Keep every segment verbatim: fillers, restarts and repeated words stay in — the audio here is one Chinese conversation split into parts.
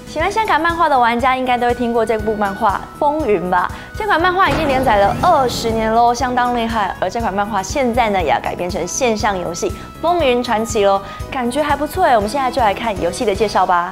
喜欢香港漫画的玩家应该都会听过这部漫画《风云》吧？这款漫画已经连载了二十年喽，相当厉害。而这款漫画现在呢，也要改编成线上游戏《风云传奇》喽，感觉还不错哎。我们现在就来看游戏的介绍吧。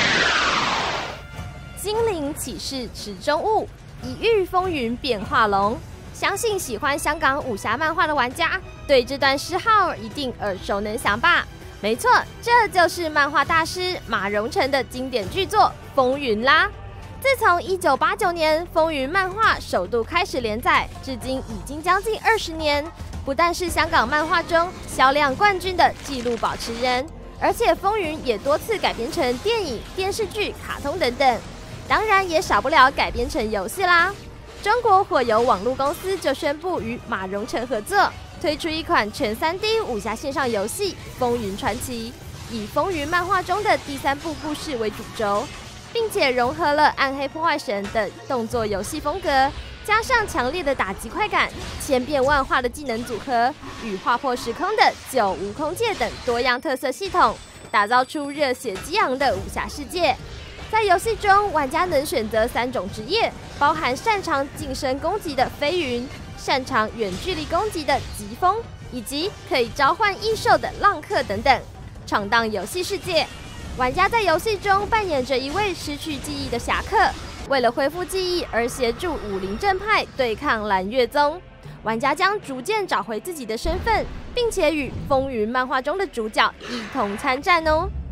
精灵启示池中物，一遇风云变化龙。相信喜欢香港武侠漫画的玩家，对这段诗号一定耳熟能详吧？没错，这就是漫画大师马荣成的经典巨作《风云》啦。自从一九八九年《风云》漫画首度开始连载，至今已经将近二十年，不但是香港漫画中销量冠军的纪录保持人，而且《风云》也多次改编成电影、电视剧、卡通等等，当然也少不了改编成游戏啦。中国火油网络公司就宣布与马荣成合作，推出一款全 三 D 武侠线上游戏《风云传奇》，以《风云》漫画中的第三部故事为主轴，并且融合了暗黑破坏神的动作游戏风格，加上强烈的打击快感、千变万化的技能组合与划破时空的九无空界等多样特色系统，打造出热血激昂的武侠世界。在游戏中，玩家能选择三种职业，包含擅长近身攻击的飞云、擅长远距离攻击的疾风，以及可以召唤异兽的浪客等等，闯荡游戏世界。玩家在游戏中扮演着一位失去记忆的侠客，为了恢复记忆而协助武林正派对抗蓝月宗。玩家将逐渐找回自己的身份，并且与《风云》漫画中的主角一同参战哦。